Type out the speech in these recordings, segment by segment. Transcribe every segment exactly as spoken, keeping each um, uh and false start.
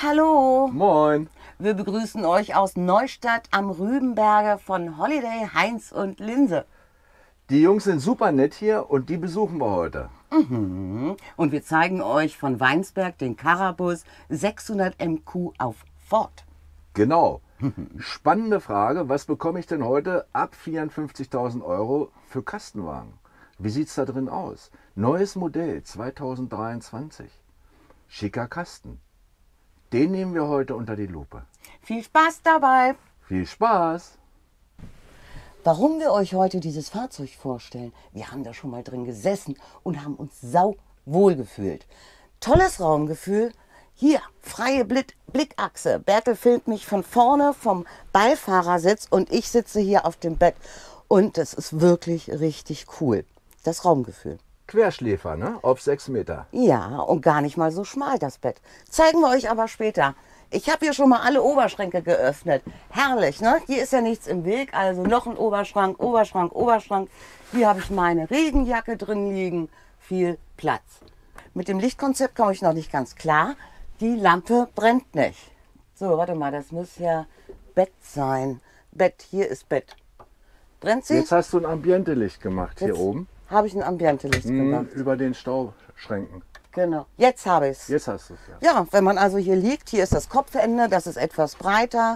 Hallo, Moin. wir begrüßen euch aus Neustadt am Rübenberge von Holiday Heinz und Linse. Die Jungs sind super nett hier und die besuchen wir heute. Mhm. Und wir zeigen euch von Weinsberg den Carabus sechshundert M Q auf Ford. Genau. Spannende Frage, was bekomme ich denn heute ab vierundfünfzigtausend Euro für Kastenwagen? Wie sieht es da drin aus? Neues Modell zweitausenddreiundzwanzig. Schicker Kasten. Den nehmen wir heute unter die Lupe. Viel Spaß dabei! Viel Spaß! Warum wir euch heute dieses Fahrzeug vorstellen, wir haben da schon mal drin gesessen und haben uns sau wohl gefühlt. Tolles Raumgefühl. Hier, freie Blick Blickachse. Bertel filmt mich von vorne vom Beifahrersitz und ich sitze hier auf dem Bett. Und das ist wirklich richtig cool. Das Raumgefühl. Querschläfer, ne? Auf sechs Meter. Ja, und gar nicht mal so schmal das Bett. Zeigen wir euch aber später. Ich habe hier schon mal alle Oberschränke geöffnet. Herrlich, ne? Hier ist ja nichts im Weg, also noch ein Oberschrank, Oberschrank, Oberschrank. Hier habe ich meine Regenjacke drin liegen. Viel Platz. Mit dem Lichtkonzept komme ich noch nicht ganz klar. Die Lampe brennt nicht. So, warte mal, das muss ja Bett sein. Bett, hier ist Bett. Brennt sie? Jetzt hast du ein Ambiente-Licht gemacht hier Jetzt oben. habe ich ein Ambiente-Licht Mhm, gemacht. über den Stauschränken. Genau. Jetzt habe ich es. Jetzt hast du es ja. Ja, wenn man also hier liegt, hier ist das Kopfende, das ist etwas breiter.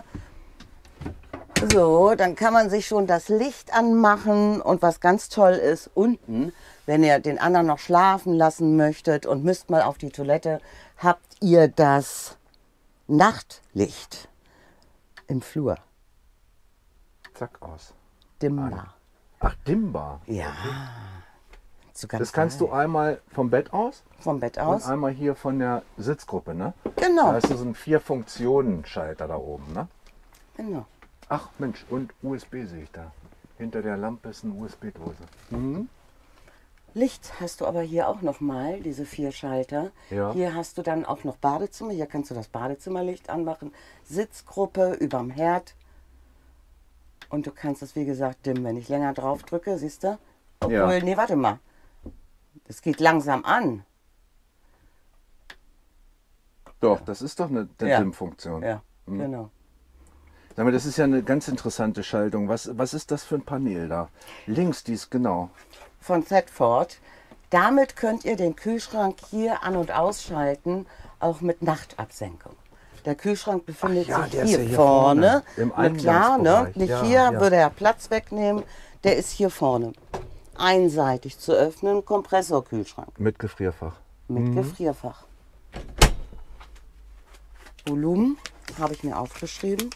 So, dann kann man sich schon das Licht anmachen und was ganz toll ist, unten, wenn ihr den anderen noch schlafen lassen möchtet und müsst mal auf die Toilette, habt ihr das Nachtlicht im Flur. Zack, aus. Dimmer. Ach, dimmbar. Ja. So ganz Das kannst du geil. einmal vom Bett aus Vom Bett und aus. einmal hier von der Sitzgruppe, ne? Genau. Da hast du so einen Vier-Funktionen-Schalter da oben, ne? Genau. Ach Mensch, und U S B sehe ich da. Hinter der Lampe ist eine U S B-Dose. Mhm. Licht hast du aber hier auch noch mal, diese vier Schalter. Ja. Hier hast du dann auch noch Badezimmer. Hier kannst du das Badezimmerlicht anmachen. Sitzgruppe überm Herd. Und du kannst es, wie gesagt, dimmen. Wenn ich länger drauf drücke, siehst du? Obwohl, Ja. nee, warte mal. Es geht langsam an. Doch, das ist doch eine, eine Ja. Dimmfunktion. Ja, genau. Sag mal, das ist ja eine ganz interessante Schaltung. Was, was ist das für ein Panel da? Links dies, genau. Von Thetford. Damit könnt ihr den Kühlschrank hier an- und ausschalten, auch mit Nachtabsenkung. Der Kühlschrank befindet Ach ja, sich der ist hier, ja hier vorne. vorne, im Na klar, ne? Eingangsbereich. Nicht Ja, hier, ja. würde er Platz wegnehmen. Der ist hier vorne. Einseitig zu öffnen, Kompressorkühlschrank Mit Gefrierfach. mit Gefrierfach. Volumen habe ich mir aufgeschrieben.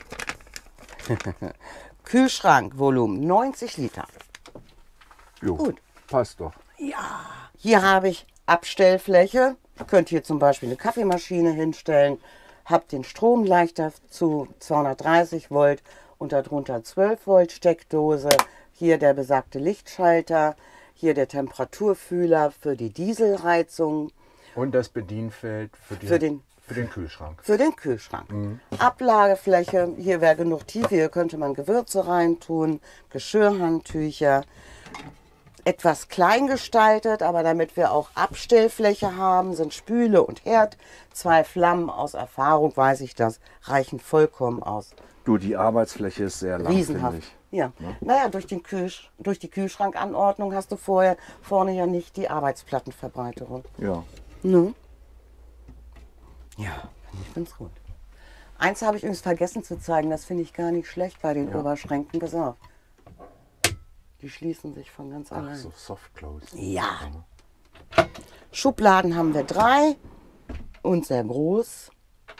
Kühlschrankvolumen neunzig Liter. Jo, Gut. passt doch. Hier habe ich Abstellfläche. Ihr könnt hier zum Beispiel eine Kaffeemaschine hinstellen. Habt den Stromleichter zu zweihundertdreißig Volt und darunter zwölf Volt Steckdose. Hier der besagte Lichtschalter. Hier der Temperaturfühler für die Dieselheizung. Und das Bedienfeld für, die, Für den- für den Kühlschrank. Für den Kühlschrank. Ablagefläche, hier wäre genug Tiefe, hier könnte man Gewürze reintun, Geschirrhandtücher. Etwas klein gestaltet, aber damit wir auch Abstellfläche haben, sind Spüle und Herd. Zwei Flammen, aus Erfahrung weiß ich das, reichen vollkommen aus. Du, die Arbeitsfläche ist sehr lang, finde Riesenhaft. ich. Ja. Naja, durch, den Kühlsch durch die Kühlschrankanordnung hast du vorher vorne ja nicht die Arbeitsplattenverbreiterung. Ja. Ne? Ja, ich finde es gut. Eins habe ich übrigens vergessen zu zeigen, das finde ich gar nicht schlecht bei den Oberschränken. Pass auf. Die schließen sich von ganz Ach, allein. so Soft Close. Ja. Schubladen haben wir drei und sehr groß.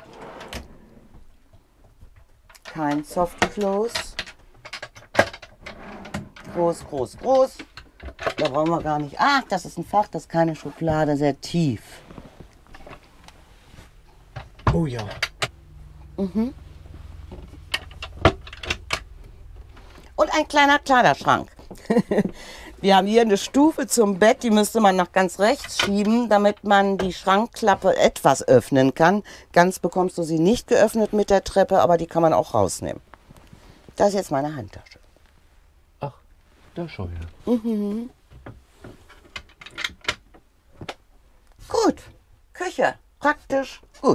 Kein Soft Close. Groß, groß, groß. Da brauchen wir gar nicht. Ach, das ist ein Fach, das ist keine Schublade, sehr tief. Oh ja. Und ein kleiner Kleiderschrank. Wir haben hier eine Stufe zum Bett, die müsste man nach ganz rechts schieben, damit man die Schrankklappe etwas öffnen kann. Ganz bekommst du sie nicht geöffnet mit der Treppe, aber die kann man auch rausnehmen. Das ist jetzt meine Handtasche. Ach, da schau her. Gut, Küche, praktisch, gut.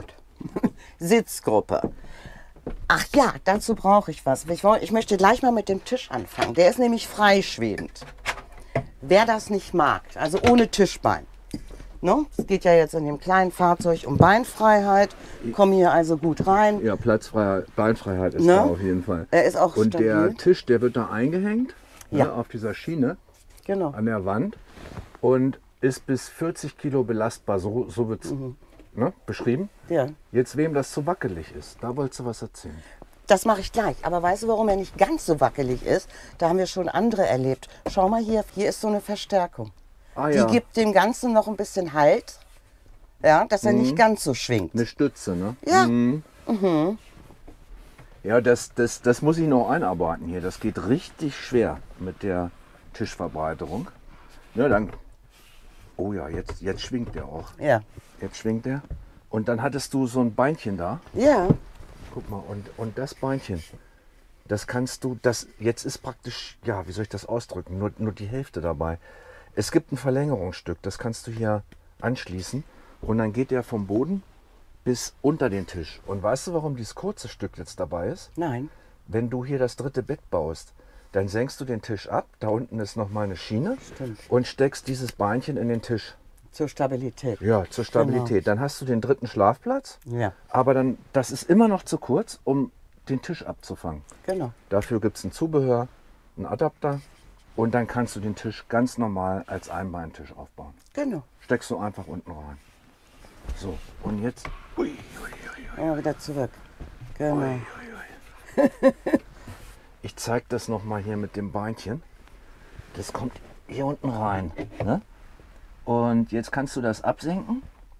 Sitzgruppe. Ach ja, dazu brauche ich was. Ich, woll- ich möchte gleich mal mit dem Tisch anfangen. Der ist nämlich freischwebend. Wer das nicht mag, also ohne Tischbein. Ne? Es geht ja jetzt in dem kleinen Fahrzeug um Beinfreiheit. Komme hier also gut rein. Ja, Platzfreiheit, Beinfreiheit ist Ne? da auf jeden Fall. Er ist auch Und stabil. der Tisch, der wird da eingehängt, Ja. ne, auf dieser Schiene Genau. an der Wand und ist bis vierzig Kilo belastbar, so, so wird es Mhm. ne, beschrieben. Ja. Jetzt, wem das zu wackelig ist, da wolltest du was erzählen. Das mache ich gleich. Aber weißt du, warum er nicht ganz so wackelig ist? Da haben wir schon andere erlebt. Schau mal hier, hier ist so eine Verstärkung. Ah Die ja, gibt dem Ganzen noch ein bisschen Halt, ja, dass er nicht ganz so schwingt. eine Stütze, ne? Ja. Mhm. Ja, das, das, das muss ich noch einarbeiten hier. Das geht richtig schwer mit der Tischverbreiterung. Ja, dann. Oh ja, jetzt, jetzt schwingt der auch. Ja. Jetzt schwingt der. Und dann hattest du so ein Beinchen da. Ja. Guck mal, und, und das Beinchen, das kannst du, das jetzt ist praktisch, ja, wie soll ich das ausdrücken, nur, nur die Hälfte dabei. Es gibt ein Verlängerungsstück, das kannst du hier anschließen und dann geht der vom Boden bis unter den Tisch. Und weißt du, warum dieses kurze Stück jetzt dabei ist? Nein. Wenn du hier das dritte Bett baust, dann senkst du den Tisch ab, da unten ist noch mal eine Schiene Stimmt. und steckst dieses Beinchen in den Tisch. Zur Stabilität. Ja, zur Stabilität. Dann hast du den dritten Schlafplatz, Ja, aber dann, das ist immer noch zu kurz, um den Tisch abzufangen. genau. Dafür gibt es ein Zubehör, einen Adapter und dann kannst du den Tisch ganz normal als Einbeintisch aufbauen. Genau. Steckst du einfach unten rein. So, und jetzt. Ui, ui, ui, Ja, wieder zurück. Genau. ui, ui, ui. Ich zeige das nochmal hier mit dem Beinchen. Das kommt hier unten rein. Ne? Und jetzt kannst du das absenken.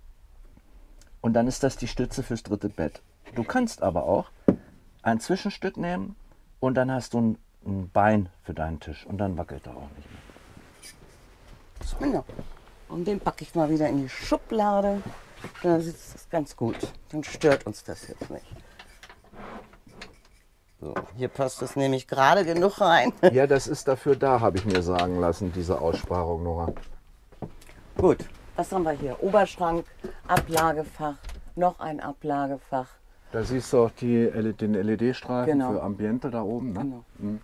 Und dann ist das die Stütze fürs dritte Bett. Du kannst aber auch ein Zwischenstück nehmen und dann hast du ein, ein Bein für deinen Tisch und dann wackelt er auch nicht mehr. Genau. Und den packe ich mal wieder in die Schublade. Da sitzt es ganz gut. Dann stört uns das jetzt nicht. So, hier passt es nämlich gerade genug rein. Ja, das ist dafür da, habe ich mir sagen lassen, diese Aussparung, Nora. Gut, was haben wir hier? Oberschrank, Ablagefach, noch ein Ablagefach. Da siehst du auch die, L- den L E D-Streifen Genau. für Ambiente da oben. Ne? Genau. Mhm.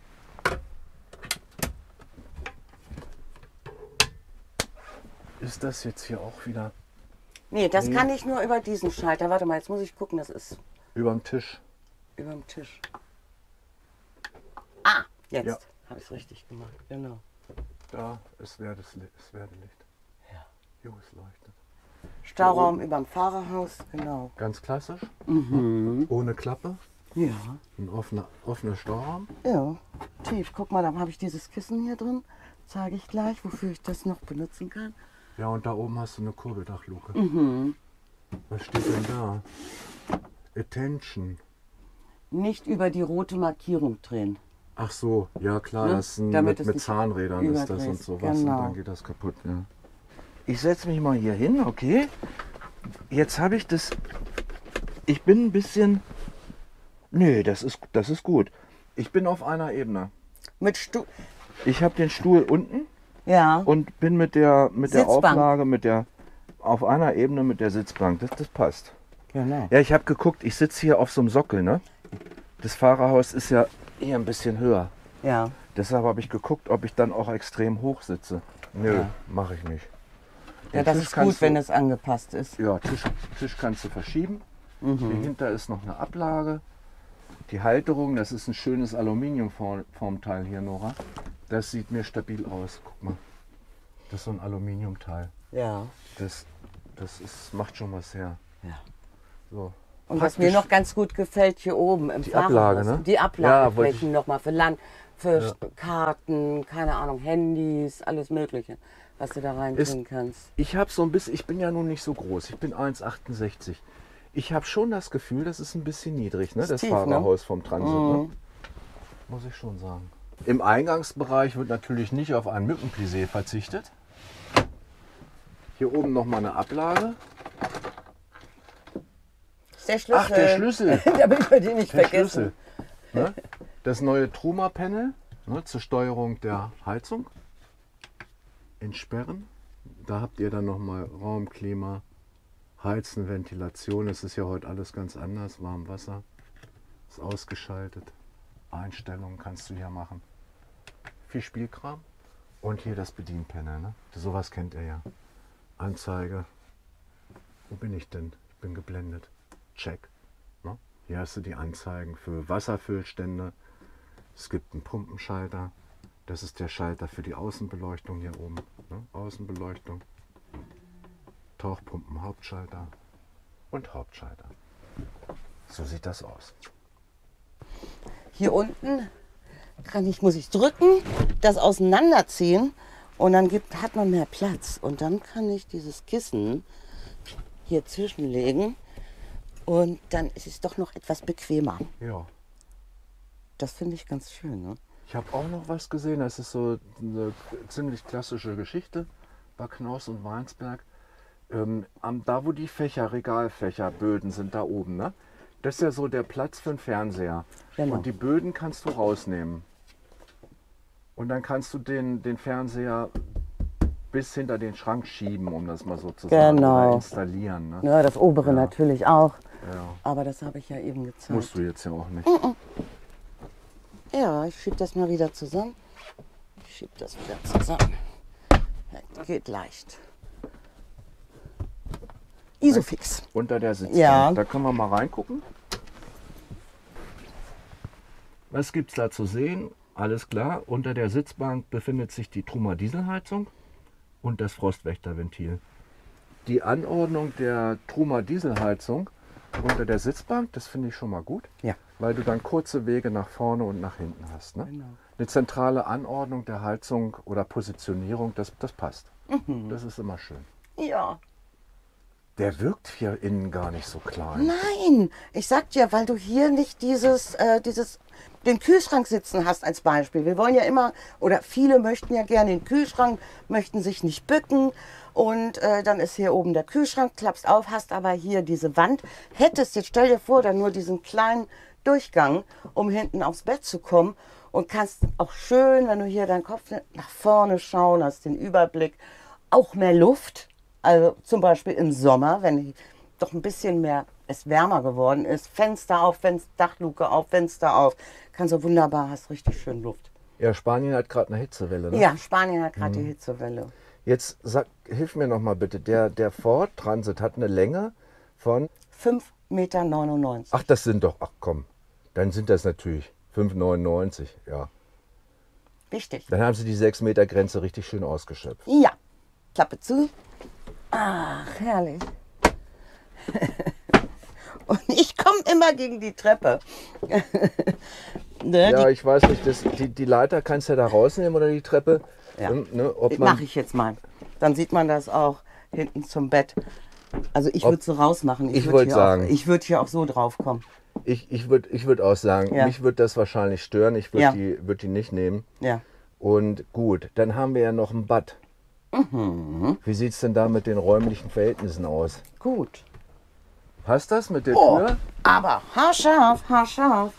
Ist das jetzt hier auch wieder Nee, das Nee. kann ich nur über diesen Schalter. Warte mal, jetzt muss ich gucken, das ist über dem Tisch? über dem Tisch. Ah, jetzt Ja. habe ich es richtig gemacht. Genau. Da ist Werdeslicht. Ist Werdelicht. Ja. Jo, es leuchtet. Stauraum über dem Fahrerhaus, genau. Ganz klassisch. Mhm. Ohne Klappe. Ja. Ein offener, offener Stauraum. Ja, tief. Guck mal, da habe ich dieses Kissen hier drin. Zeige ich gleich, wofür ich das noch benutzen kann. Ja, und da oben hast du eine Kurbeldachluke. Mhm. Was steht denn da? Attention. Nicht über die rote Markierung drehen. Ach so, ja klar, Ne? das ist ein, Damit mit, es mit nicht Zahnrädern ist das und überdrehst. sowas Genau. und dann geht das kaputt. Ja. Ich setze mich mal hier hin, okay? Jetzt habe ich das. Ich bin ein bisschen. Nee, das ist, das ist gut. Ich bin auf einer Ebene. Mit Stuhl. Ich habe den Stuhl unten Ja. und bin mit der, mit der Sitzbank. Auflage, mit der auf einer Ebene mit der Sitzbank. Das, das passt. Genau. Ja, ich habe geguckt, ich sitze hier auf so einem Sockel, ne? Das Fahrerhaus ist ja eher ein bisschen höher. Ja. Deshalb habe ich geguckt, ob ich dann auch extrem hoch sitze. Nö, Ja. mache ich nicht. Ja, Den das Tisch ist kannst gut, wenn du, es angepasst ist. Ja, Tisch, Tisch kannst du verschieben. Mhm. Dahinter ist noch eine Ablage. Die Halterung, das ist ein schönes Aluminiumformteil hier, Nora. Das sieht mir stabil aus. Guck mal. Das ist so ein Aluminiumteil. Ja. Das, das ist, macht schon was her. Ja. So. Und was mir Praktisch- noch ganz gut gefällt hier oben im Die Fahrerhaus, Ablage, ne? die Ja, Ablageflächen wollte ich- nochmal für Land, für Ja. Karten, keine Ahnung, Handys, alles Mögliche, was du da reintun kannst. Ich habe so ein bisschen, ich bin ja nun nicht so groß, ich bin eins Komma achtundsechzig. Ich habe schon das Gefühl, das ist ein bisschen niedrig, ne? Ist das tief, ne? Fahrerhaus vom Transit. Ne? Mhm. Muss ich schon sagen. Im Eingangsbereich wird natürlich nicht auf ein Mückenplissé verzichtet. Hier oben nochmal eine Ablage. Das ist der Schlüssel. Ach, der Schlüssel. Damit wir den nicht Der vergessen. Schlüssel. Ne? Das neue Truma-Panel, ne, zur Steuerung der Heizung. Entsperren. Da habt ihr dann nochmal Raumklima, Heizen, Ventilation, es ist ja heute alles ganz anders. Warmwasser ist ausgeschaltet. Einstellungen kannst du hier machen. Viel Spielkram. Und hier das Bedienpanel. Ne? Sowas kennt ihr ja. Anzeige. Wo bin ich denn? Ich bin geblendet. Check. Ne? Hier hast du die Anzeigen für Wasserfüllstände. Es gibt einen Pumpenschalter. Das ist der Schalter für die Außenbeleuchtung hier oben. Ne? Außenbeleuchtung. Tauchpumpen, Hauptschalter und Hauptschalter. So sieht das aus. Hier unten kann ich, muss ich drücken, das auseinanderziehen und dann gibt, hat man mehr Platz. Und dann kann ich dieses Kissen hier zwischenlegen und dann ist es doch noch etwas bequemer. Ja. Das finde ich ganz schön. Ne? Ich habe auch noch was gesehen, das ist so eine ziemlich klassische Geschichte bei Knaus und Weinsberg. Ähm, am, da wo die Fächer, Regalfächer, Böden sind, da oben, ne? Das ist ja so der Platz für den Fernseher. Genau. Und die Böden kannst du rausnehmen. Und dann kannst du den, den Fernseher bis hinter den Schrank schieben, um das mal so zu sagen. Genau. Oder installieren. Ne? Ja, das obere Ja. natürlich auch. Ja. Aber das habe ich ja eben gezeigt. Musst du jetzt ja auch nicht. Ja, ich schiebe das mal wieder zusammen. Ich schiebe das wieder zusammen. Das geht leicht. Isofix. Unter der Sitzbank. Ja. Da können wir mal reingucken. Was gibt es da zu sehen? Alles klar. Unter der Sitzbank befindet sich die Truma Dieselheizung und das Frostwächterventil. Die Anordnung der Truma Dieselheizung unter der Sitzbank, das finde ich schon mal gut, Ja. weil du dann kurze Wege nach vorne und nach hinten hast. Ne? Genau. Eine zentrale Anordnung der Heizung oder Positionierung, das, das passt. Mhm. Das ist immer schön. Ja. Der wirkt hier innen gar nicht so klein. Nein, ich sag dir, weil du hier nicht dieses, äh, dieses, den Kühlschrank sitzen hast als Beispiel. Wir wollen ja immer, oder viele möchten ja gerne den Kühlschrank, möchten sich nicht bücken. Und äh, dann ist hier oben der Kühlschrank, klappst auf, hast aber hier diese Wand. Hättest, jetzt stell dir vor, dann nur diesen kleinen Durchgang, um hinten aufs Bett zu kommen. Und kannst auch schön, wenn du hier deinen Kopf nach vorne schauen, hast den Überblick, auch mehr Luft. Also zum Beispiel im Sommer, wenn doch ein bisschen mehr es wärmer geworden ist, Fenster auf, Fenster, Dachluke auf, Fenster auf, kannst du wunderbar, hast richtig schön Luft. Ja, Spanien hat gerade eine Hitzewelle. Ne? Ja, Spanien hat gerade die Hitzewelle. Jetzt sag, hilf mir noch mal bitte. Der, der Ford Transit hat eine Länge von. fünf Meter neunundneunzig. Ach, das sind doch. Ach komm. Dann sind das natürlich fünf Meter neunundneunzig. Ja. Wichtig. Dann haben sie die sechs Meter Grenze richtig schön ausgeschöpft. Ja. Klappe zu. Ach, herrlich. Und ich komme immer gegen die Treppe. ne, Ja, die ich weiß nicht. Das, die, die Leiter kannst du ja da rausnehmen oder die Treppe. Ja. Ähm, Ne, ob man, mache ich jetzt mal. Dann sieht man das auch hinten zum Bett. Also ich Ob- würde so rausmachen. Ich würd wollt hier sagen. Auch, ich würde hier auch so drauf kommen. ich ich würde ich würd auch sagen, Ja. mich würde das wahrscheinlich stören. Ich würde Ja. die, würd die nicht nehmen. Ja. Und gut, dann haben wir ja noch ein Bad. Mhm. Wie sieht es denn da mit den räumlichen Verhältnissen aus? Gut. Passt das mit der Oh, Tür? aber haarscharf, haarscharf.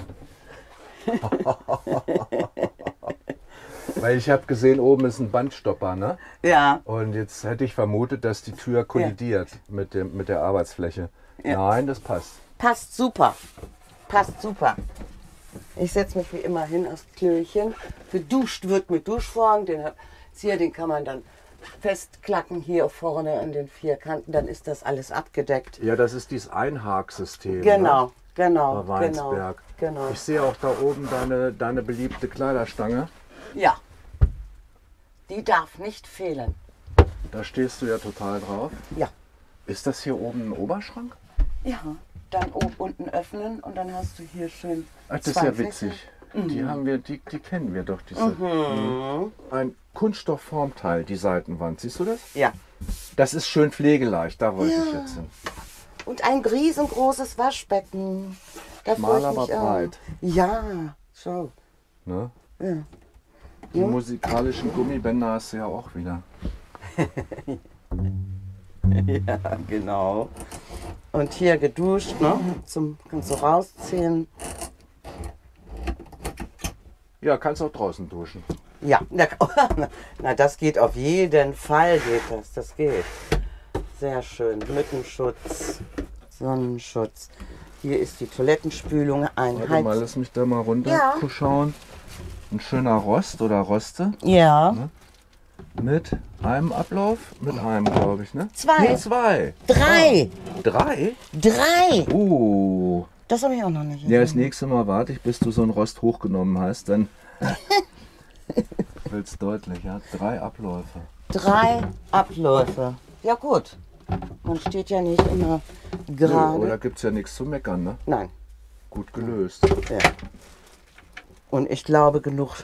Weil ich habe gesehen, oben ist ein Bandstopper, ne? Ja. Und jetzt hätte ich vermutet, dass die Tür kollidiert mit, dem, mit der Arbeitsfläche. Ja. Nein, das passt. Passt super. Passt super. Ich setze mich wie immer hin aufs Klöchen. Geduscht wird mit Duschvorhang. Den hab- hier, den kann man dann festklacken hier vorne an den vier Kanten. Dann ist das alles abgedeckt. Ja, das ist dieses Einhaksystem. Genau, Ne? genau, Bei genau, Weinsberg. genau. Ich sehe auch da oben deine, deine beliebte Kleiderstange. Ja. Die darf nicht fehlen. Da stehst du ja total drauf. Ja. Ist das hier oben ein Oberschrank? Ja. Dann oben unten öffnen und dann hast du hier schön. Ach, das ist zwei ja Flächen. witzig. Die haben wir, die, die kennen wir doch. Diese, Mhm. Ein Kunststoffformteil, die Seitenwand. Siehst du das? Ja. Das ist schön pflegeleicht, da wollte ich jetzt hin. Und ein riesengroßes Waschbecken. Da Schmal, freue ich aber mich auch. breit. Ja, schau. Ne? Ja. Die musikalischen Gummibänder hast du ja auch wieder. Ja, genau. Und hier geduscht, ne? Zum, kannst du rausziehen. Ja, kannst auch draußen duschen. Ja, na, na, das geht auf jeden Fall, geht das. Das geht. Sehr schön. Mückenschutz, Sonnenschutz. Hier ist die Toilettenspülung. Ein Warte Heiz- mal, lass mich da mal runter Ja. schauen. Ein schöner Rost oder Roste Ja. Ne? mit einem Ablauf, mit einem, glaube ich, ne? Zwei. Nee, zwei. Drei. Ah, drei? Drei. Uh. Das habe ich auch noch nicht. Ja, das nächste Mal warte ich, bis du so einen Rost hochgenommen hast, dann wird es deutlich, ja. Drei Abläufe. Drei Abläufe. Ja gut. Man steht ja nicht immer Nö, gerade. oder gibt es ja nichts zu meckern, ne? Nein. Gut gelöst. Ja. Und ich glaube genug.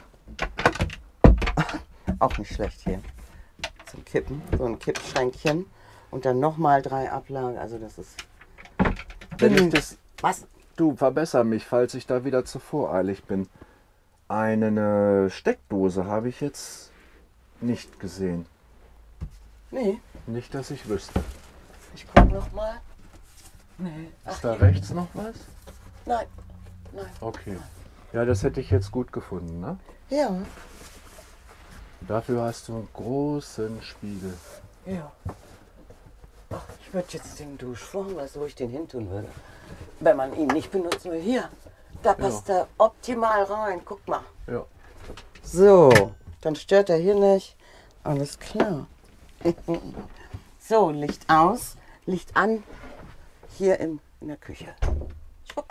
Auch nicht schlecht hier. Zum Kippen. So ein Kippschränkchen. Und dann nochmal drei Ablagen. Also das ist. Wenn ich das, Was? du, verbessere mich, falls ich da wieder zu voreilig bin. Eine Steckdose habe ich jetzt nicht gesehen. Nee. Nicht, dass ich wüsste. Ich guck nochmal. Nee. Ist da rechts noch was? Nein. Nein. Okay. Ja, das hätte ich jetzt gut gefunden, ne? Ja. Dafür hast du einen großen Spiegel. Ja. Ach, ich würde jetzt den Duschvorhang, weißt du, wo ich den hin tun würde? Wenn man ihn nicht benutzen will. Hier. Da passt er optimal rein. Guck mal. Ja. So, dann stört er hier nicht. Alles klar. So, Licht aus, Licht an, hier in, in der Küche. Schwupp.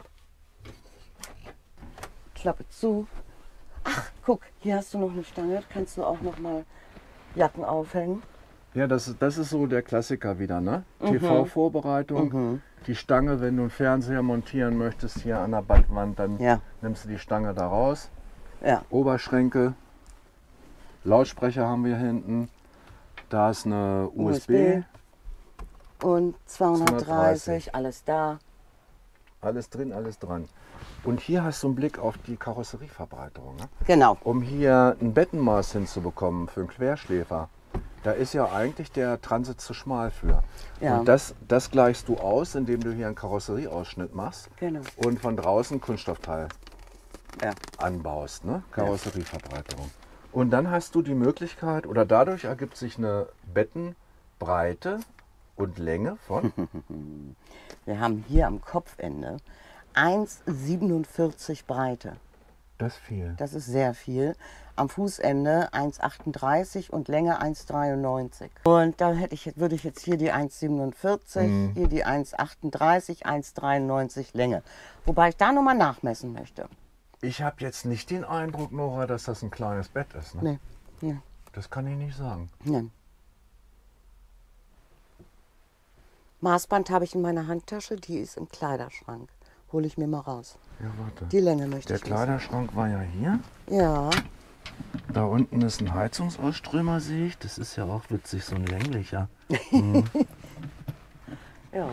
Klappe zu. Ach, guck, hier hast du noch eine Stange. Kannst du auch noch mal Jacken aufhängen. Ja, das, das ist so der Klassiker wieder, ne? T V-Vorbereitung. Die Stange, wenn du einen Fernseher montieren möchtest hier an der Bandwand, dann Ja. nimmst du die Stange da raus. Ja. Oberschränke, Lautsprecher haben wir hinten. Da ist eine U S B. Und zweihundertdreißig, zweihundertdreißig. alles da. Alles drin, alles dran. Und hier hast du einen Blick auf die Karosserieverbreiterung. Ne? Genau. Um hier ein Bettenmaß hinzubekommen für einen Querschläfer, da ist ja eigentlich der Transit zu schmal für. Ja. Und das, das gleichst du aus, indem du hier einen Karosserieausschnitt machst Genau. und von draußen Kunststoffteil Ja. anbaust. Ne? Karosserieverbreiterung. Und dann hast du die Möglichkeit, oder dadurch ergibt sich eine Bettenbreite und Länge von Wir haben hier am Kopfende eins Komma siebenundvierzig Breite. das ist viel. Das ist sehr viel. Am Fußende eins Komma achtunddreißig und Länge eins Komma dreiundneunzig. Und da hätte ich, würde ich jetzt hier die eins Komma siebenundvierzig, Mhm. hier die eins Komma achtunddreißig, eins Komma dreiundneunzig Länge. Wobei ich da nochmal nachmessen möchte. Ich habe jetzt nicht den Eindruck, Nora, dass das ein kleines Bett ist. Ne? Nee, nee, Das kann ich nicht sagen. nee. Maßband habe ich in meiner Handtasche, die ist im Kleiderschrank. Hole ich mir mal raus. Ja, warte. Die Länge möchte Der ich wissen. Kleiderschrank war ja hier. Ja, Da unten ist ein Heizungsausströmer, sehe ich. Das ist ja auch witzig, so ein länglicher. ja.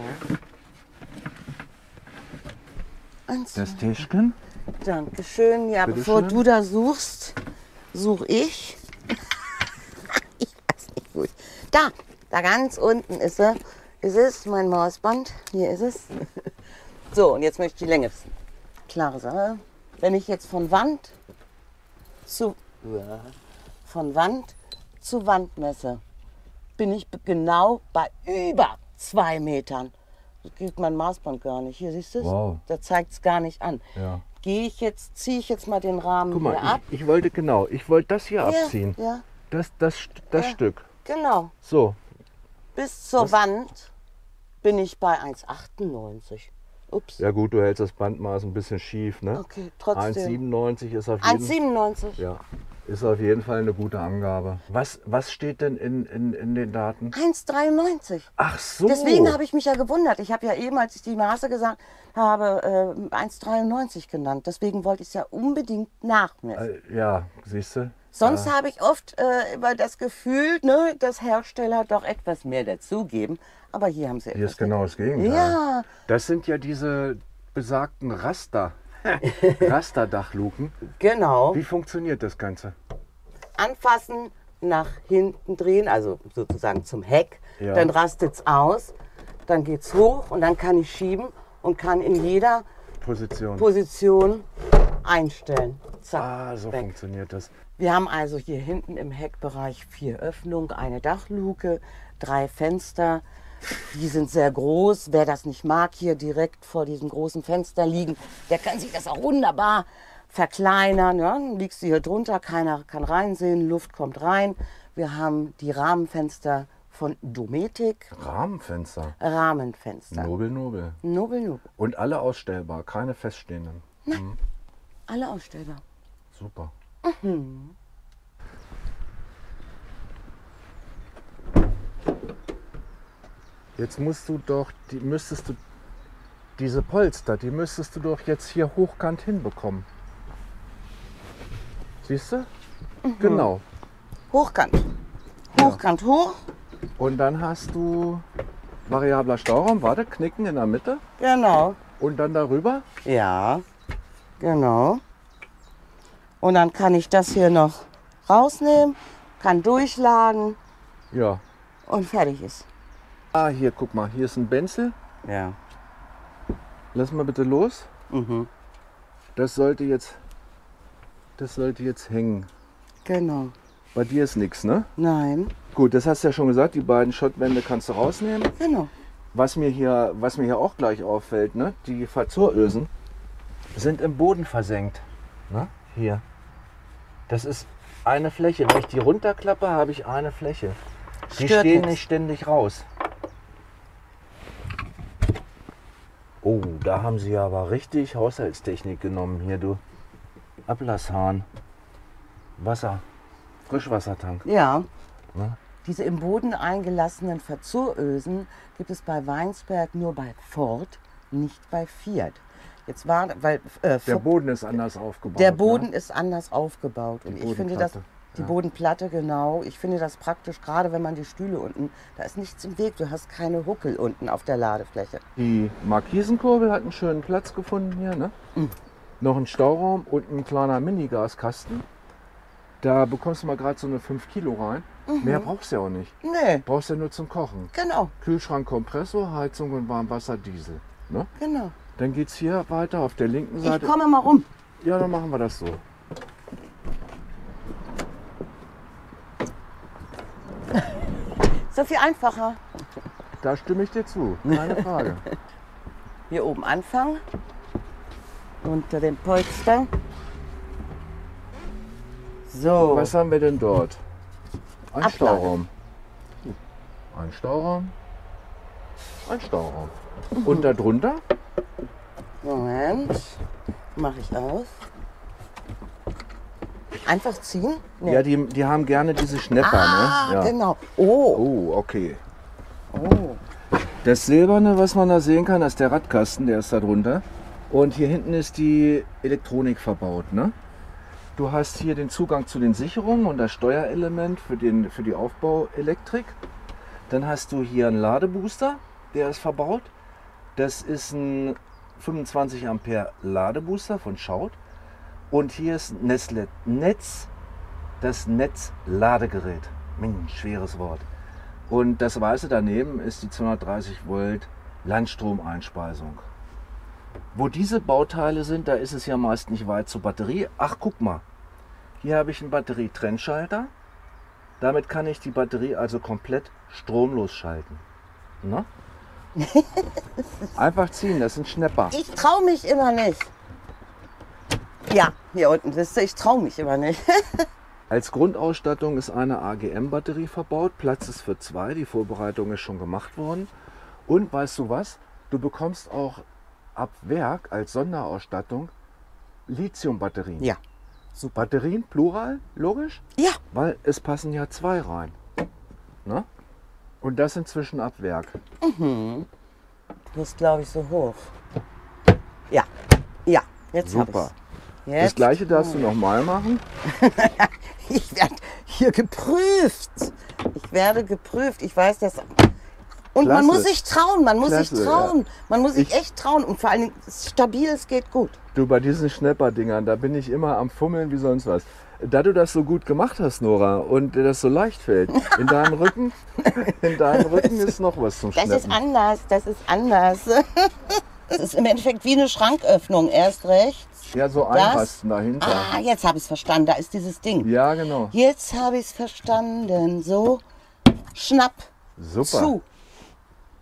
Eins, Das Tischchen. Dankeschön. Ja, Bitte bevor schön. du da suchst, suche ich. Ich weiß nicht, wo ich. Da, da ganz unten ist er. Ist es, mein Maßband. Hier ist es. So, und jetzt möchte ich die Länge wissen. Klare Sache. Wenn ich jetzt von Wand zu von Wand zu Wand messe, bin ich genau bei über zwei Metern. Das geht mein Maßband gar nicht. Hier siehst du es? Wow. Da zeigt es gar nicht an. Ja. Gehe ich jetzt, ziehe ich jetzt mal den Rahmen Guck hier mal, ab. ich, ich wollte genau, ich wollte das hier Ja, abziehen. ja, Das, das, das Ja. Stück. genau. So, Bis zur Das- Wand bin ich bei eins Komma achtundneunzig. Ups. ja gut, du hältst das Bandmaß ein bisschen schief, ne? Okay, eins trotzdem. Komma siebenundneunzig ist auf eins Komma jeden siebenundneunzig. ja, ist auf jeden Fall eine gute Angabe. Was, was steht denn in, in, in den Daten? eins Komma dreiundneunzig. Ach so. Deswegen habe ich mich ja gewundert. Ich habe ja eben, als ich die Maße gesagt habe, äh, eins Komma dreiundneunzig genannt. Deswegen wollte ich es ja unbedingt nachmessen. Äh, Ja, siehst du? Sonst habe ich oft äh, immer das Gefühl, ne, dass Hersteller doch etwas mehr dazugeben. Aber hier haben sie Hier etwas. ist genau das Gegenteil. Ja. Das sind ja diese besagten Raster. Rasterdachluken. Genau. Wie funktioniert das Ganze? Anfassen, nach hinten drehen, also sozusagen zum Heck. Ja. Dann rastet es aus, dann geht es hoch und dann kann ich schieben und kann in jeder Position. Position einstellen. Zack, Ah, so weg. funktioniert das. Wir haben also hier hinten im Heckbereich vier Öffnungen, eine Dachluke, drei Fenster, Die sind sehr groß. Wer das nicht mag, hier direkt vor diesem großen Fenster liegen, der kann sich das auch wunderbar verkleinern. Ja? Dann liegst du hier drunter, keiner kann reinsehen, Luft kommt rein. Wir haben die Rahmenfenster von Dometic. Rahmenfenster. Rahmenfenster. Nobel, nobel. Nobel, nobel. Und alle ausstellbar, keine feststehenden. Mhm. Alle ausstellbar. Super. Mhm. Jetzt musst du doch, die müsstest du, diese Polster, die müsstest du doch jetzt hier hochkant hinbekommen. Siehst du? Mhm. Genau. Hochkant. Hochkant hoch. Und dann hast du variabler Stauraum, warte, knicken in der Mitte. Genau. Und dann darüber? Ja, genau. Und dann kann ich das hier noch rausnehmen, kann durchladen. Ja. Und fertig ist. Ah, hier, guck mal, hier ist ein Benzel. Ja. Lass mal bitte los. Mhm. Das sollte jetzt, das sollte jetzt hängen. Genau. Bei dir ist nichts, ne? Nein. Gut, das hast du ja schon gesagt, die beiden Schottwände kannst du rausnehmen. Genau. Was mir hier, was mir hier auch gleich auffällt, ne? Die Verzurösen sind im Boden versenkt. Ne? Hier. Das ist eine Fläche. Wenn ich die runterklappe, habe ich eine Fläche. Die Stört stehen nichts. nicht ständig raus. Oh, da haben sie aber richtig Haushaltstechnik genommen. Hier, du. Ablasshahn. Wasser. Frischwassertank. Ja. Ne? Diese im Boden eingelassenen Verzurösen gibt es bei Weinsberg nur bei Ford, nicht bei Fiat. Jetzt war, weil äh, Der Boden ist anders aufgebaut. der Boden Ne? ist anders aufgebaut und Die ich finde das Bodenplatte, die ja. Bodenplatte genau. Ich finde das praktisch, gerade wenn man die Stühle unten, da ist nichts im Weg. Du hast keine Huckel unten auf der Ladefläche. Die Markisenkurbel hat einen schönen Platz gefunden hier. Ne? Mhm. Noch ein Stauraum und ein kleiner Mini-Gaskasten. Da bekommst du mal gerade so eine fünf Kilo rein. Mhm. Mehr brauchst du ja auch nicht. Nee, Brauchst ja nur zum Kochen. genau, Kühlschrank, Kompressor, Heizung und Warmwasser, Diesel. Ne? genau. Dann geht es hier weiter auf der linken Ich Seite. komme mal rum. Ja, dann machen wir das so. So viel einfacher. Da stimme ich dir zu, keine Frage. Hier oben anfangen, unter dem Polster. So, Was haben wir denn dort? Ein Ablage. Stauraum. Ein Stauraum. Ein Stauraum. Und darunter? Moment, mache ich aus. Einfach ziehen? Nee. Ja, die, die haben gerne diese Schnepper. ah, ne? Ja. genau. Oh, Oh, okay. oh. Das Silberne, was man da sehen kann, ist der Radkasten, der ist da drunter. Und hier hinten ist die Elektronik verbaut. Ne? Du hast hier den Zugang zu den Sicherungen und das Steuerelement für, den, für die Aufbauelektrik. Dann hast du hier einen Ladebooster, der ist verbaut. Das ist ein fünfundzwanzig Ampere Ladebooster von Schaut. Und hier ist Nestle Netz, das Netzladegerät. Mensch, schweres Wort. Und das Weiße daneben ist die zweihundertdreißig Volt Landstromeinspeisung. Wo diese Bauteile sind, da ist es ja meist nicht weit zur Batterie. Ach, guck mal, hier habe ich einen Batterietrennschalter. Damit kann ich die Batterie also komplett stromlos schalten. Na? Einfach ziehen, das sind Schnepper. Ich traue mich immer nicht. Ja, hier unten, siehst du, ich traue mich immer nicht. Als Grundausstattung ist eine A G M-Batterie verbaut. Platz ist für zwei. Die Vorbereitung ist schon gemacht worden. Und weißt du was? Du bekommst auch ab Werk als Sonderausstattung Lithium-Batterien. Ja, super. Batterien, Plural, logisch? Ja, Weil es passen ja zwei rein. Ne? Und das inzwischen ab Werk. du bist, glaube ich, so hoch. Ja, ja, jetzt habe Super. ich Das Jetzt. gleiche darfst du nochmal machen. Ich werde hier geprüft. Ich werde geprüft. Ich weiß das. Und man Klasse. muss sich trauen. Man muss sich Klasse, trauen. Man muss sich Ich- echt trauen. Und vor allen Dingen es ist stabil, es geht gut. Du, bei diesen Schnepper-Dingern, da bin ich immer am Fummeln wie sonst was. Da du das so gut gemacht hast, Nora, und dir das so leicht fällt, in deinem Rücken, in deinem Rücken ist noch was zum Das ist Schneppen. anders. Das ist anders. Das ist im Endeffekt wie eine Schranköffnung. Erst rechts. Ja, so einrasten dahinter. Ah, jetzt habe ich es verstanden. Da ist dieses Ding. Ja, genau. Jetzt habe ich es verstanden. So, schnapp Super. zu.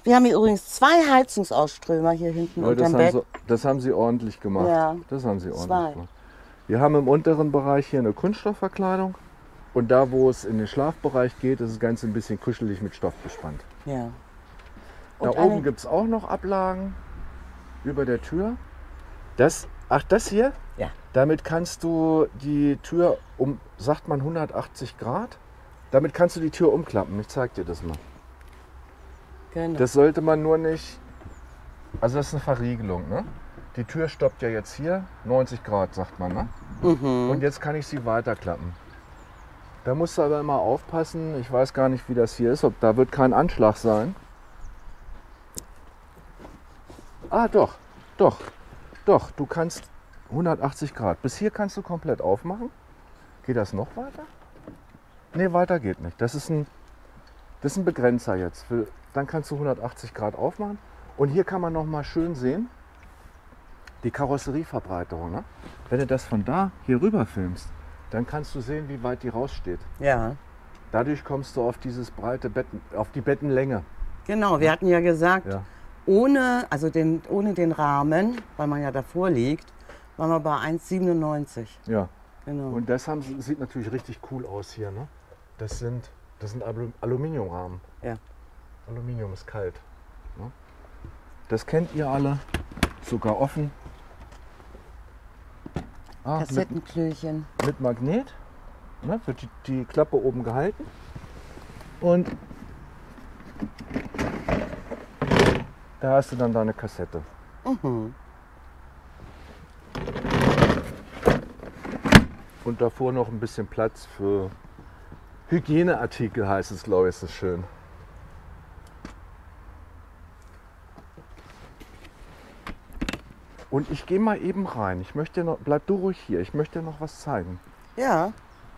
Wir haben hier übrigens zwei Heizungsausströmer hier hinten Ja, das, unterm haben Bett. sie, das haben sie ordentlich gemacht. Ja, Das haben sie ordentlich zwei. gemacht. Wir haben im unteren Bereich hier eine Kunststoffverkleidung. Und da, wo es in den Schlafbereich geht, ist das Ganze ein bisschen kuschelig mit Stoff bespannt. Ja. Da Und oben eine- gibt es auch noch Ablagen über der Tür. Das, ach, das hier? Ja. Damit kannst du die Tür um, sagt man hundertachtzig Grad? Damit kannst du die Tür umklappen. Ich zeig dir das mal. Genau. Das sollte man nur nicht, also das ist eine Verriegelung, ne? Die Tür stoppt ja jetzt hier, neunzig Grad sagt man, ne? Mhm. Und jetzt kann ich sie weiterklappen. Da musst du aber immer aufpassen, ich weiß gar nicht, wie das hier ist, ob da wird kein Anschlag sein. Ah, doch, doch, doch, du kannst hundertachtzig Grad. Bis hier kannst du komplett aufmachen. Geht das noch weiter? Ne, weiter geht nicht. Das ist ein, das ist ein Begrenzer jetzt. Für, dann kannst du hundertachtzig Grad aufmachen. Und hier kann man noch mal schön sehen, die Karosserieverbreiterung. Ne? Wenn du das von da hier rüber filmst, dann kannst du sehen, wie weit die raussteht. Ja, Dadurch kommst du auf dieses breite Betten, auf die Bettenlänge. genau. Wir hatten ja gesagt, Ja. ohne, also den, ohne den Rahmen, weil man ja davor liegt, waren wir bei eins Komma siebenundneunzig. Ja. Genau. Und das haben, sie- sieht natürlich richtig cool aus hier. Ne? Das sind, das sind Alu- Aluminiumrahmen. Ja. Aluminium ist kalt. Ne? Das kennt ihr alle. Sogar offen. Ah, mit, Kassettenklöchen. mit Magnet. Ne? Wird die, die Klappe oben gehalten. Und da hast du dann deine Kassette. Mhm. Und davor noch ein bisschen Platz für Hygieneartikel, heißt es, glaube ich, ist es schön. Und ich gehe mal eben rein. Ich möchte noch, bleib du ruhig hier. Ich möchte noch was zeigen. Ja.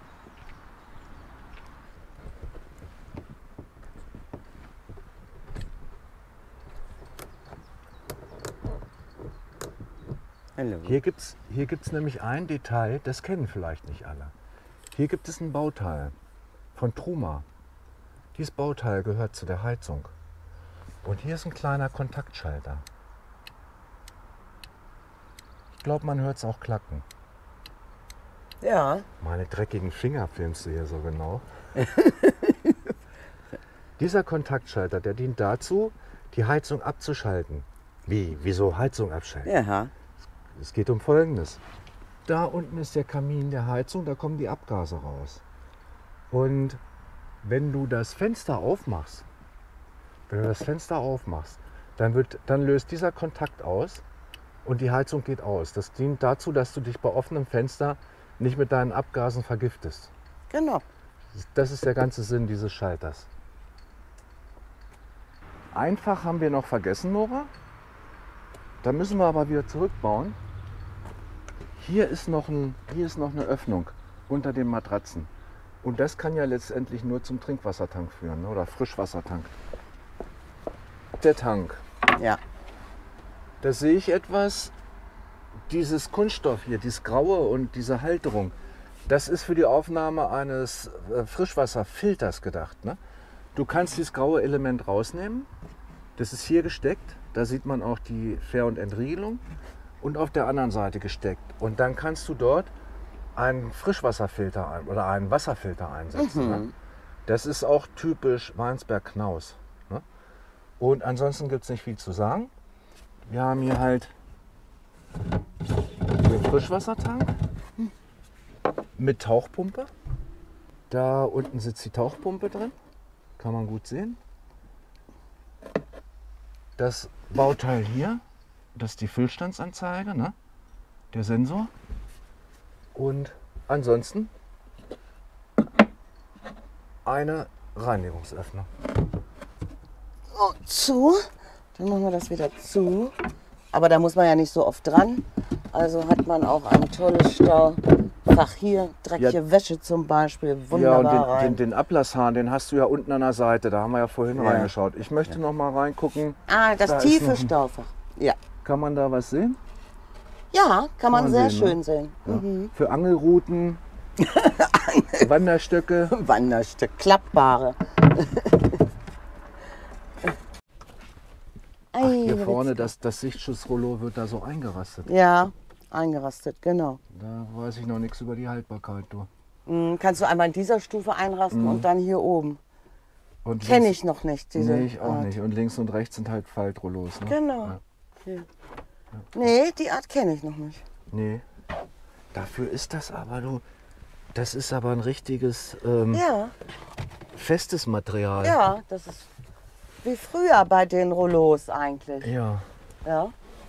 Hallo. Hier gibt es hier gibt's nämlich ein Detail, das kennen vielleicht nicht alle. Hier gibt es ein Bauteil von Truma. Dieses Bauteil gehört zu der Heizung. Und hier ist ein kleiner Kontaktschalter. Ich glaube, man hört es auch klacken. Ja. Meine dreckigen Finger filmst du hier so genau. Dieser Kontaktschalter, der dient dazu, die Heizung abzuschalten. Wie? Wieso Heizung abschalten? Ja. Es geht um Folgendes. Da unten ist der Kamin der Heizung, da kommen die Abgase raus. Und wenn du das Fenster aufmachst, wenn du das Fenster aufmachst, dann, wird, dann löst dieser Kontakt aus und die Heizung geht aus. Das dient dazu, dass du dich bei offenem Fenster nicht mit deinen Abgasen vergiftest. Genau. Das ist der ganze Sinn dieses Schalters. Einfach haben wir noch vergessen, Nora. Da müssen wir aber wieder zurückbauen. Hier ist noch, ein, hier ist noch eine Öffnung unter den Matratzen. Und das kann ja letztendlich nur zum Trinkwassertank führen, ne? Oder Frischwassertank. Der Tank. Ja. Da sehe ich etwas, dieses Kunststoff hier, dieses Graue und diese Halterung, das ist für die Aufnahme eines äh, Frischwasserfilters gedacht. Ne? Du kannst dieses graue Element rausnehmen, das ist hier gesteckt, da sieht man auch die Ver- und Entriegelung und auf der anderen Seite gesteckt. Und dann kannst du dort einen Frischwasserfilter ein, oder einen Wasserfilter einsetzen. Mhm. Ne? Das ist auch typisch Weinsberg-Knaus. Ne? Und ansonsten gibt es nicht viel zu sagen. Wir haben hier halt den Frischwassertank mit Tauchpumpe. Da unten sitzt die Tauchpumpe drin, kann man gut sehen. Das Bauteil hier, das ist die Füllstandsanzeige, ne? Der Sensor. Und ansonsten eine Reinigungsöffnung. Oh, zu. Dann machen wir das wieder zu. Aber da muss man ja nicht so oft dran. Also hat man auch ein tolles Staufach hier. Dreckige Ja. Wäsche zum Beispiel. Ja, und Wunderbar den, rein. den, den Ablasshahn, den hast du ja unten an der Seite. Da haben wir ja vorhin Ja. reingeschaut. Ich möchte noch mal reingucken. Ah, das Da ist tiefe noch ein- Staufach. Ja. Kann man da was sehen? Ja, kann man man sehr sehen, ne? schön sehen. Ja. Mhm. Für Angelrouten, Wanderstöcke. Wanderstück, klappbare. vorne, das, das Sichtschutzrollo wird da so eingerastet. Ja, eingerastet, genau. Da weiß ich noch nichts über die Haltbarkeit, du. Mhm, kannst du einmal in dieser Stufe einrasten Mhm. und dann hier oben. Und Kenne links- ich noch nicht, diese Nee, ich auch Art. nicht. Und links und rechts sind halt Faltrollos. Ne? Genau. Ja. Hier. Nee, die Art kenne ich noch nicht. Nee. Dafür ist das aber, du. Das ist aber ein richtiges ähm, Ja, festes Material. ja, das ist wie früher bei den Rollos eigentlich. Ja. Ja.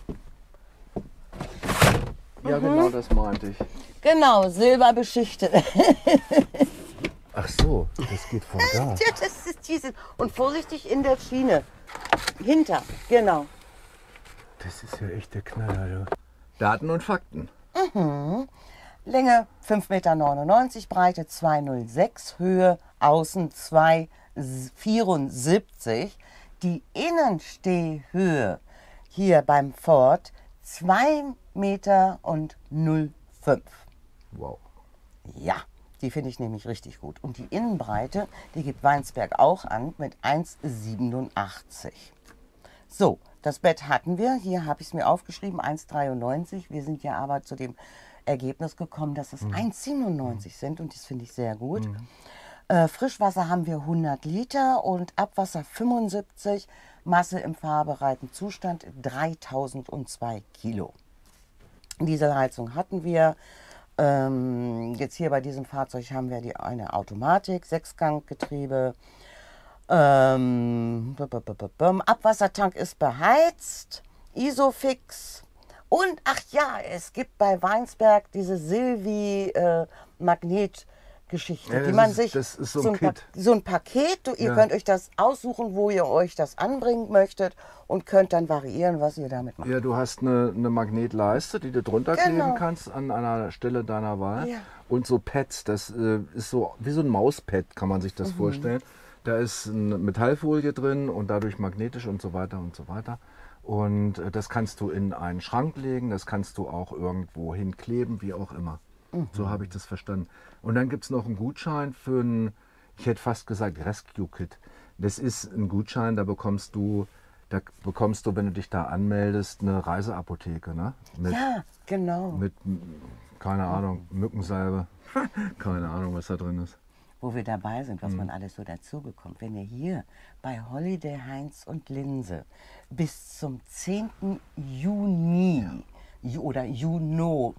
Ja, genau das meinte ich. Genau, silberbeschichtet. Ach so, das geht von da. Ja, das ist diese. Und vorsichtig in der Schiene. Hinter, genau. Das ist ja echt der Knaller, du. Daten und Fakten. Länge fünf Meter neunundneunzig, Breite zwei Komma null sechs, Höhe außen zwei Komma vierundsiebzig. Die Innenstehhöhe hier beim Ford zwei Meter null fünf. Wow. Ja, die finde ich nämlich richtig gut. Und die Innenbreite, die gibt Weinsberg auch an mit eins Komma siebenundachtzig. So, das Bett hatten wir. Hier habe ich es mir aufgeschrieben, eins Komma dreiundneunzig. Wir sind ja aber zu dem Ergebnis gekommen, dass es Mhm. eins Komma siebenundneunzig sind und das finde ich sehr gut. Äh, Frischwasser haben wir hundert Liter und Abwasser fünfundsiebzig. Masse im fahrbereiten Zustand dreitausendzwei Kilo. Dieselheizung hatten wir. Ähm, jetzt hier bei diesem Fahrzeug haben wir die, eine Automatik, Sechsganggetriebe. Ähm, b- b- b- b- b- Abwassertank ist beheizt, Isofix. Und ach ja, es gibt bei Weinsberg diese Silvi äh, Magnetgeschichte, Ja, die das man ist- sich das ist so ein ein Pa- Kit. so ein Paket, du, ihr Ja. könnt euch das aussuchen, wo ihr euch das anbringen möchtet und könnt dann variieren, was ihr damit macht. Ja, du hast eine, eine Magnetleiste, die du drunter Genau. kleben kannst an einer Stelle deiner Wahl. Ja. Und so Pads, das äh, ist so wie so ein Mauspad, kann man sich Mhm. das vorstellen. Da ist eine Metallfolie drin und dadurch magnetisch und so weiter und so weiter. Und äh, das kannst du in einen Schrank legen, das kannst du auch irgendwo hinkleben, wie auch immer. Mhm. So habe ich das verstanden. Und dann gibt es noch einen Gutschein für ein, ich hätte fast gesagt, Rescue Kit. Das ist ein Gutschein, da bekommst du, da bekommst du, wenn du dich da anmeldest, eine Reiseapotheke, ne? Mit, Ja, genau. mit m, keine Ahnung, Mückensalbe. Keine Ahnung, was da drin ist. Wo wir dabei sind, was man alles so dazu bekommt. Wenn ihr hier bei Holiday Heinz und Linse bis zum zehnten Juni Ju- oder Juni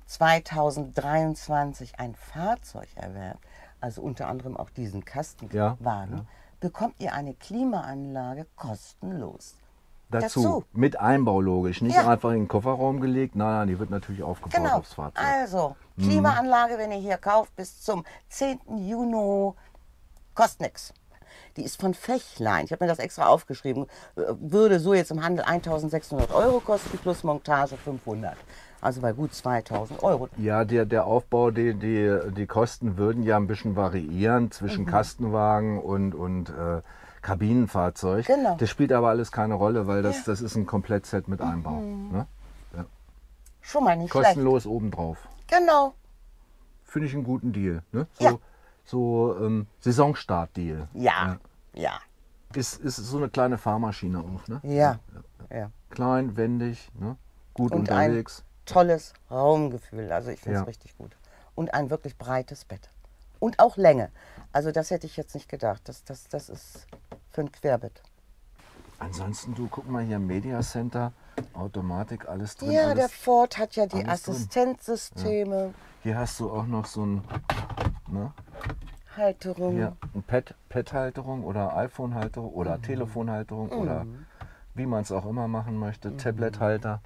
zweitausenddreiundzwanzig ein Fahrzeug erwerbt, also unter anderem auch diesen Kastenwagen, Ja, ja. bekommt ihr eine Klimaanlage kostenlos. Dazu, Dazu. mit Einbau logisch, nicht Ja. einfach in den Kofferraum gelegt, nein, nein, die wird natürlich aufgebaut Genau, aufs Fahrzeug. also Klimaanlage, wenn ihr hier kauft, bis zum zehnten Juni, kostet nichts. Die ist von Fechlein. Ich habe mir das extra aufgeschrieben. Äh, Würde so jetzt im Handel eintausendsechshundert Euro kosten, plus Montage fünfhundert. Also bei gut zweitausend Euro. Ja, der, der Aufbau, die, die, die Kosten würden ja ein bisschen variieren zwischen Mhm. Kastenwagen und, und äh, Kabinenfahrzeug. Genau. Das spielt aber alles keine Rolle, weil das, Ja. das ist ein Komplettset mit Einbau. Ne? Schon mal nicht Kostenlos obendrauf. schlecht. Genau. Finde ich einen guten Deal. Ne? So, Ja. so ähm, Saisonstart-Deal. Ja, ja, Ist, ist so eine kleine Fahrmaschine auch. Ne? ja, ja. Klein, wendig, ne? Gut Und unterwegs. ein tolles Raumgefühl. Also ich finde es Ja. richtig gut. Und ein wirklich breites Bett. Und auch Länge. Also das hätte ich jetzt nicht gedacht. Das, das, das ist für ein Querbett. Ansonsten, du guck mal hier, Media Center, Automatik, alles drin. Ja, alles. der Ford hat ja die alles drin. Assistenzsysteme, Hier hast du auch noch so ein, ne? Halterung. Hier ein Pad, Pad-Halterung oder iPhone-Halterung oder Mhm. Telefonhalterung oder wie man es auch immer machen möchte, Tablet-Halter.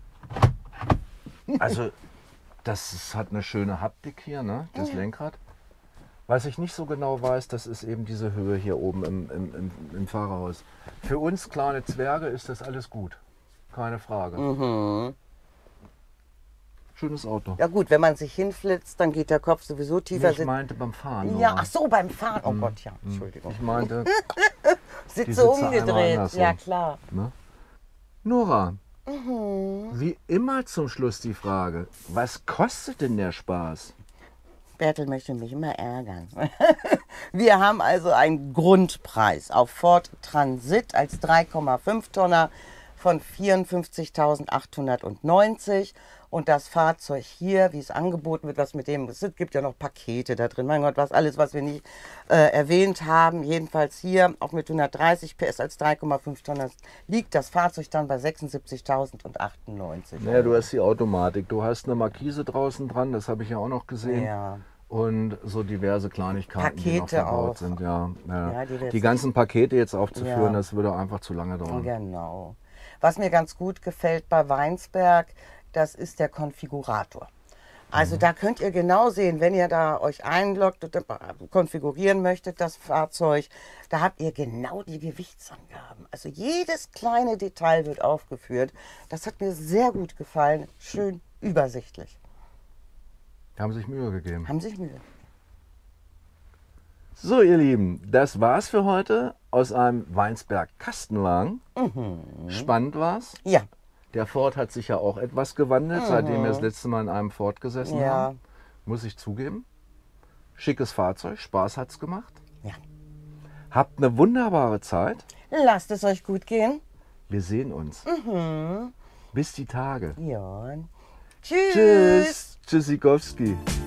Also das ist- hat eine schöne Haptik hier, ne? Das Lenkrad. Was ich nicht so genau weiß, das ist eben diese Höhe hier oben im, im, im, im Fahrerhaus. Für uns kleine Zwerge ist das alles gut. Keine Frage. Mhm. Schönes Auto. Ja gut, wenn man sich hinflitzt, dann geht der Kopf sowieso tiefer. Ich meinte beim Fahren. ja, Nora. ach so, beim Fahren. Oh Gott, ja, Entschuldigung. Ich meinte, Sitze Sitze einmal umgedreht. andersrum. Ja, klar. ne? Nora, Mhm. wie immer zum Schluss die Frage, was kostet denn der Spaß? Bertel möchte mich immer ärgern. Wir haben also einen Grundpreis auf Ford Transit als drei Komma fünf Tonner von vierundfünfzigtausendachthundertneunzig. Und das Fahrzeug hier, wie es angeboten wird, was mit dem, es gibt ja noch Pakete da drin, mein Gott, was alles, was wir nicht äh, erwähnt haben, jedenfalls hier, auch mit hundertdreißig P S als drei Komma fünf Tonnen, liegt das Fahrzeug dann bei sechsundsiebzigtausendneunundachtzig. Naja, du hast die Automatik, du hast eine Markise draußen dran, das habe ich ja auch noch gesehen. Ja. Und so diverse Kleinigkeiten, die noch Pakete verbaut auch. sind. Ja, ja. Ja, die wir die jetzt- ganzen Pakete jetzt aufzuführen, Ja. das würde einfach zu lange dauern. Genau. Was mir ganz gut gefällt bei Weinsberg, das ist der Konfigurator. Also da könnt ihr genau sehen, wenn ihr da euch einloggt und konfigurieren möchtet, das Fahrzeug, da habt ihr genau die Gewichtsangaben. Also jedes kleine Detail wird aufgeführt. Das hat mir sehr gut gefallen. Schön übersichtlich. Haben sich Mühe gegeben. Haben sich Mühe. So, ihr Lieben, das war's für heute aus einem Weinsberg Kastenwagen. Spannend war's. Ja. Der Ford hat sich ja auch etwas gewandelt, seitdem wir das letzte Mal in einem Ford gesessen Ja. haben. Muss ich zugeben. Schickes Fahrzeug, Spaß hat's gemacht. Ja. Habt eine wunderbare Zeit. Lasst es euch gut gehen. Wir sehen uns. Bis die Tage. Ja. Tschüss. Tschüss. Tschüssikowski.